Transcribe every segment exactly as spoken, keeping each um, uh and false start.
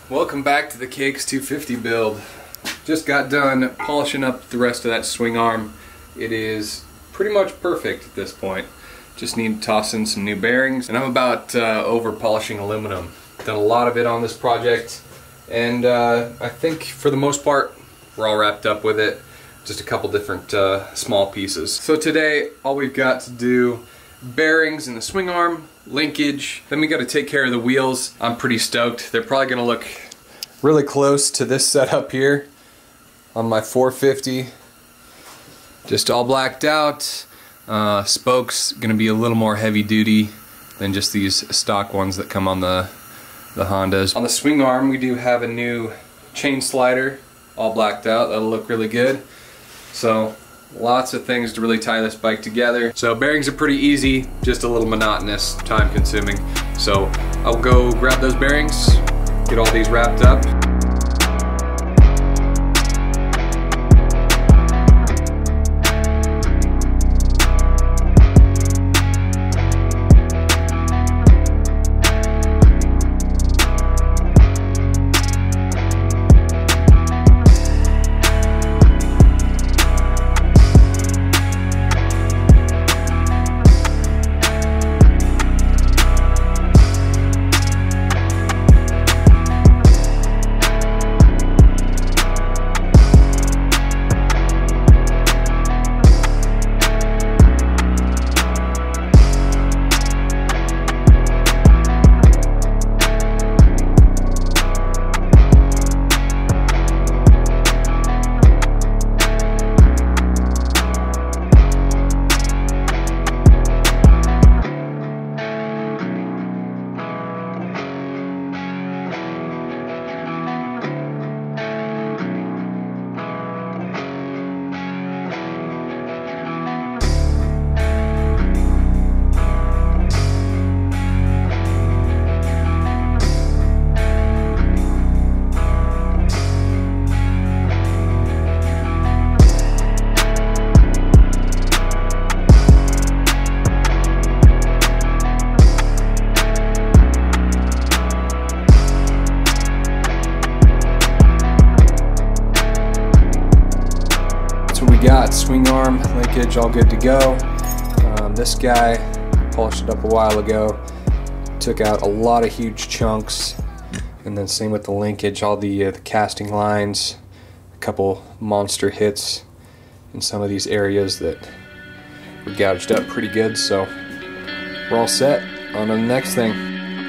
Welcome back to the K X two fifty build. Just got done polishing up the rest of that swing arm. It is pretty much perfect at this point. Just need to toss in some new bearings, and I'm about uh, over polishing aluminum. Done a lot of it on this project, and uh, I think for the most part we're all wrapped up with it. Just a couple different uh, small pieces. So today all we've got to do, bearings in the swing arm, linkage, then we got to take care of the wheels. I'm pretty stoked. They're probably going to look really close to this setup here on my four fifty. Just all blacked out. Uh, spokes going to be a little more heavy duty than just these stock ones that come on the, the Hondas. On the swing arm we do have a new chain slider, all blacked out. That'll look really good. So lots of things to really tie this bike together. So bearings are pretty easy, just a little monotonous, time consuming. So I'll go grab those bearings, get all these wrapped up. Got swing arm linkage all good to go. Um, this guy polished it up a while ago, took out a lot of huge chunks, and then same with the linkage, all the, uh, the casting lines, a couple monster hits in some of these areas that were gouged up pretty good. So we're all set. On to the next thing.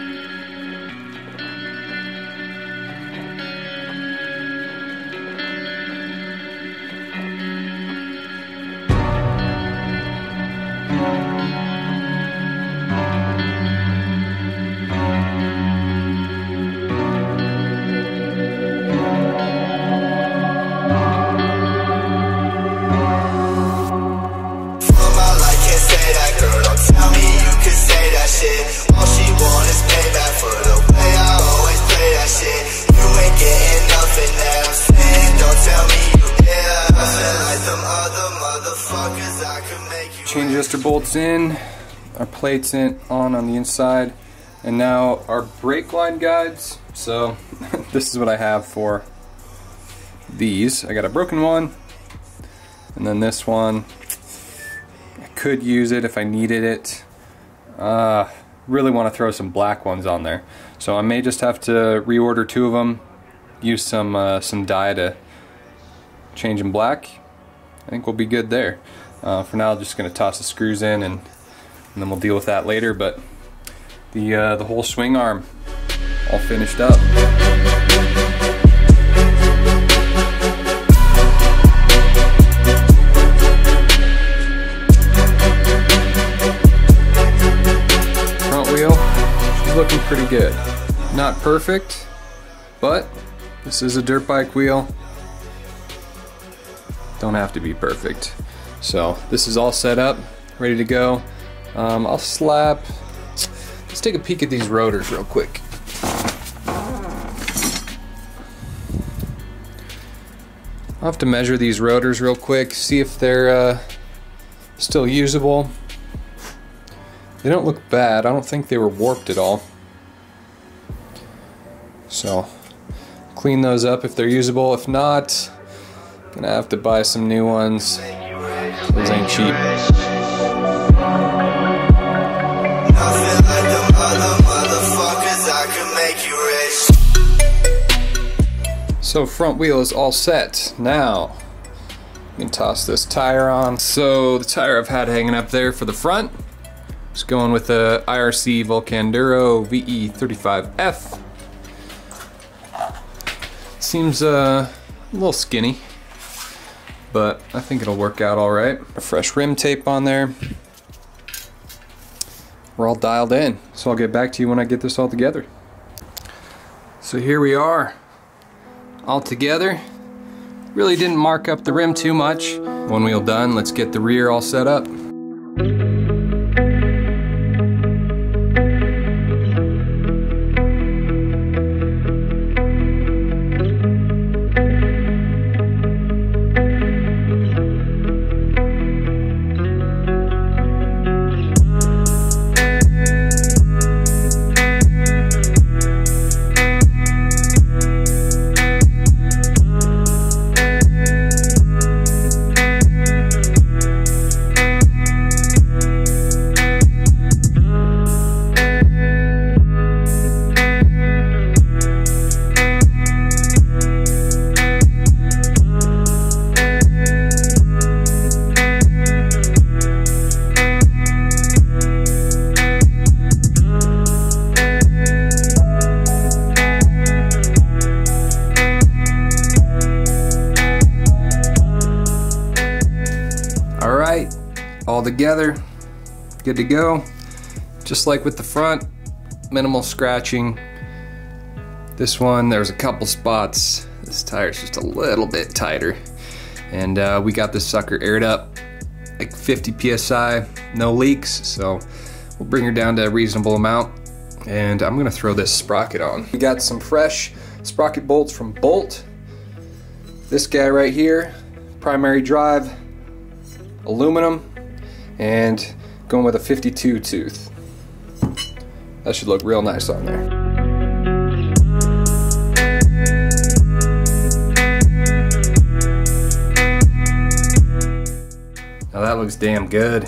Chain adjuster bolts in, our plates in on on the inside, and now our brake line guides. So this is what I have for these. I got a broken one, and then this one. I could use it if I needed it. Uh, really want to throw some black ones on there, so I may just have to reorder two of them. Use some uh, some dye to change them black. I think we'll be good there. Uh, for now, I'm just going to toss the screws in, and, and then we'll deal with that later. But the uh, the whole swing arm all finished up. Front wheel, she's looking pretty good. Not perfect, but this is a dirt bike wheel. Don't have to be perfect. So this is all set up, ready to go. Um, I'll slap, let's take a peek at these rotors real quick. I'll have to measure these rotors real quick, see if they're uh, still usable. They don't look bad. I don't think they were warped at all. So clean those up if they're usable. If not, gonna have to buy some new ones. Those ain't cheap. So front wheel is all set. Now, you can toss this tire on. So the tire I've had hanging up there for the front, just going with the I R C Vulcanduro V E thirty-five F. Seems uh, a little skinny, but I think it'll work out all right. A fresh rim tape on there. We're all dialed in, so I'll get back to you when I get this all together. So here we are, all together. Really didn't mark up the rim too much. One wheel done, let's get the rear all set up. All together, good to go. Just like with the front, minimal scratching. This one, there's a couple spots. This tire's just a little bit tighter. And uh, we got this sucker aired up, like fifty P S I, no leaks, so we'll bring her down to a reasonable amount. And I'm gonna throw this sprocket on. We got some fresh sprocket bolts from Bolt. This guy right here, primary drive, aluminum, and going with a fifty-two tooth. That should look real nice on there. Now that looks damn good.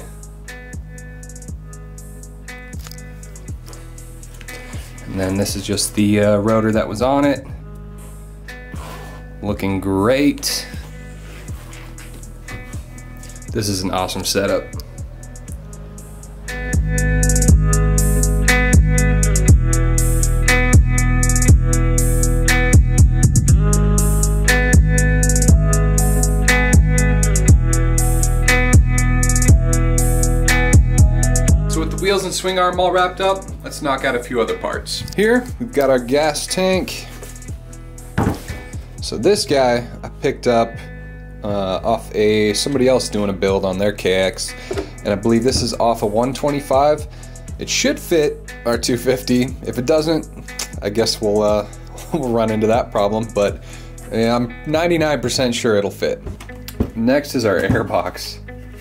And then this is just the uh, rotor that was on it. Looking great. This is an awesome setup. Wheels and swing arm all wrapped up, let's knock out a few other parts. Here we've got our gas tank. So this guy I picked up uh, off a somebody else doing a build on their K X, and I believe this is off a one twenty-five. It should fit our two fifty. If it doesn't, I guess we'll uh, we'll run into that problem, but yeah, I'm ninety-nine percent sure it'll fit. Next is our air box.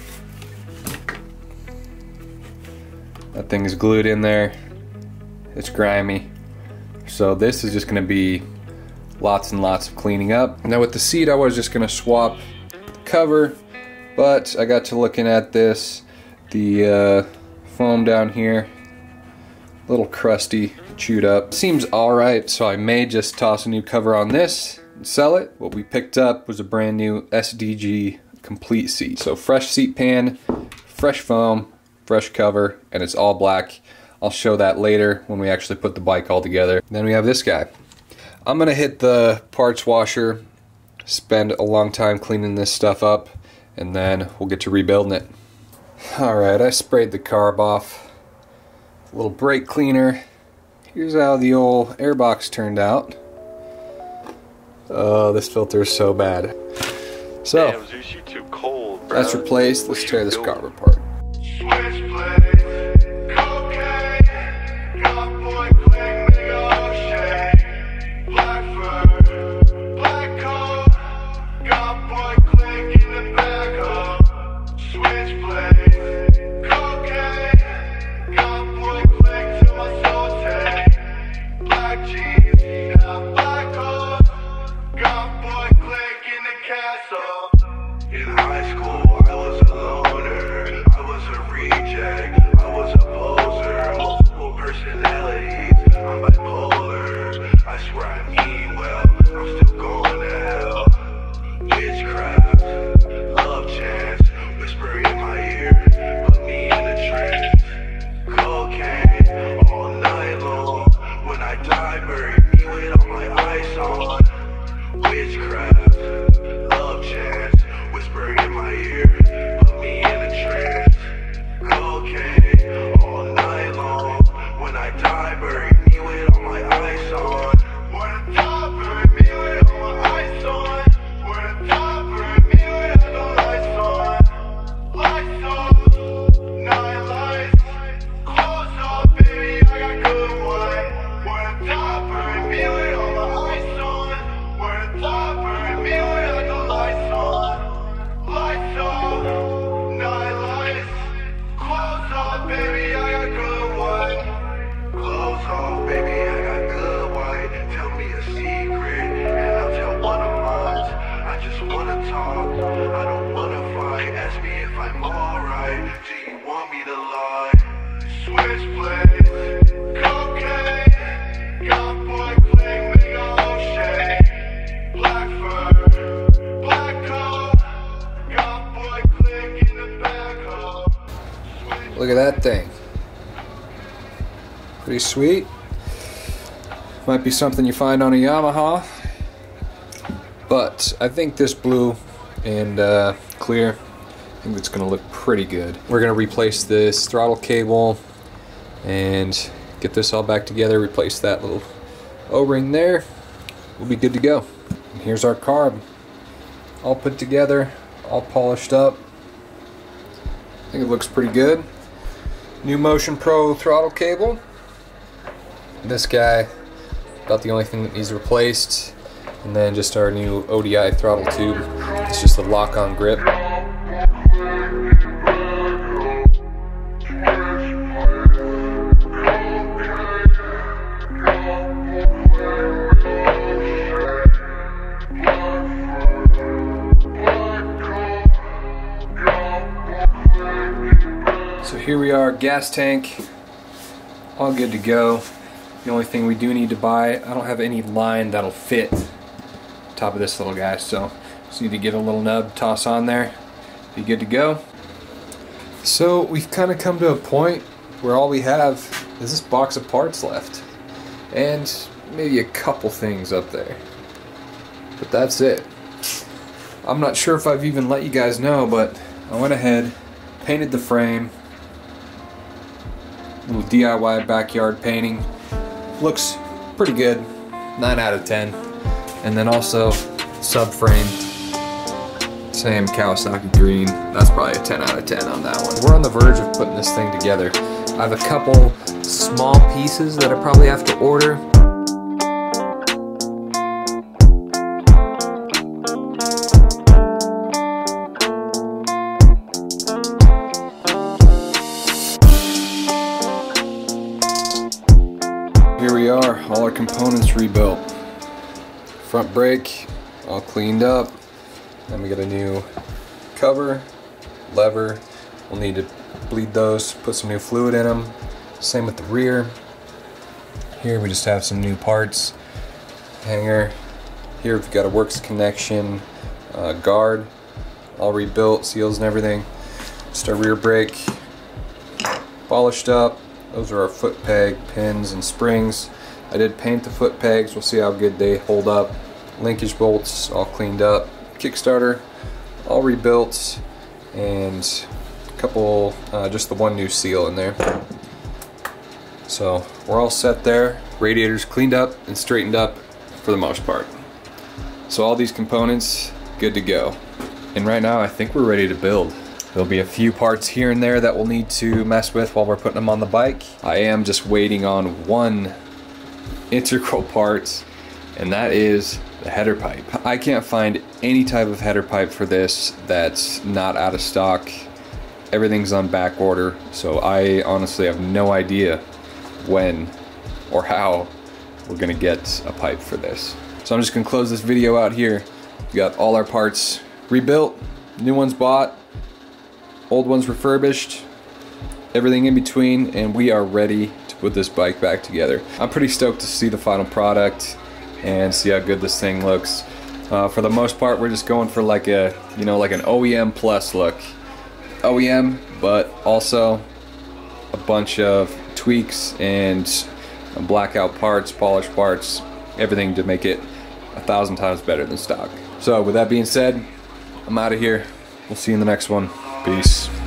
That thing is glued in there. It's grimy. So this is just gonna be lots and lots of cleaning up. Now with the seat, I was just gonna swap the cover, but I got to looking at this. The uh, foam down here, a little crusty, chewed up. Seems all right, so I may just toss a new cover on this and sell it. What we picked up was a brand new S D G complete seat. So fresh seat pan, fresh foam, fresh cover, and it's all black. I'll show that later when we actually put the bike all together. Then we have this guy. I'm gonna hit the parts washer, spend a long time cleaning this stuff up, and then we'll get to rebuilding it. Alright, I sprayed the carb off. A little brake cleaner. Here's how the old airbox turned out. Oh, this filter is so bad. So, damn, Zeus, you too cold, bro. That's replaced. Let's tear this carb apart. die, bury me with all my eyes on. Witchcraft, love chance, whispering in my ear, put me in a trance. Cocaine, all night long. When I die, bury me with all my eyes on. When I die, bury me with all my eyes on. When I die, bury me with all the lights on. Lights on, night lights. Close up, baby, I got good wine. When I die, bury me with all my eyes on. When I die, bury me with all the lights on. Lights on, night lights. Close off, baby, I got good wine. Close off, baby, I got good wine. Tell me a secret, and I'll tell one of mine. I just wanna talk, I don't wanna fight. Ask me if I'm alright, do you want me to lie? Switchblade, cocaine, got boy click, make a O'Shea. Black fur, black coat, got boy click in the back hole. Look at that thing. Pretty sweet. Might be something you find on a Yamaha. But I think this blue and uh, clear, I think it's going to look pretty good. We're going to replace this throttle cable and get this all back together, replace that little O-ring there. We'll be good to go. And here's our carb. All put together, all polished up. I think it looks pretty good. New Motion Pro throttle cable. This guy, about the only thing that needs replaced. And then just our new O D I throttle tube. It's just a lock-on grip. So here we are, gas tank, all good to go. The only thing we do need to buy, I don't have any line that'll fit top of this little guy, so just need to get a little nub, toss on there, be good to go. So we've kind of come to a point where all we have is this box of parts left, and maybe a couple things up there, but that's it. I'm not sure if I've even let you guys know, but I went ahead, painted the frame, little D I Y backyard painting. Looks pretty good, nine out of ten. And then also subframe, same Kawasaki green. That's probably a ten out of ten on that one. We're on the verge of putting this thing together. I have a couple small pieces that I probably have to order. Here we are, all our components rebuilt. Front brake, all cleaned up. Then we got a new cover, lever. We'll need to bleed those, put some new fluid in them. Same with the rear. Here we just have some new parts. Hanger. Here we've got a works connection, uh, guard, all rebuilt, seals and everything. Just our rear brake, polished up. Those are our foot peg pins and springs. I did paint the foot pegs. We'll see how good they hold up. Linkage bolts all cleaned up. Kickstarter all rebuilt, and a couple, uh, just the one new seal in there. So we're all set there. Radiators cleaned up and straightened up for the most part. So all these components good to go. And right now I think we're ready to build. There'll be a few parts here and there that we'll need to mess with while we're putting them on the bike. I am just waiting on one integral part, and that is the header pipe. I can't find any type of header pipe for this that's not out of stock. Everything's on back order, so I honestly have no idea when or how we're gonna get a pipe for this. So I'm just gonna close this video out here. We got all our parts rebuilt, new ones bought, old ones refurbished, everything in between, and we are ready to put this bike back together. I'm pretty stoked to see the final product and see how good this thing looks. Uh, for the most part, we're just going for like a, you know, like an O E M plus look. O E M, but also a bunch of tweaks and blackout parts, polished parts, everything to make it a thousand times better than stock. So with that being said, I'm out of here. We'll see you in the next one. Peace.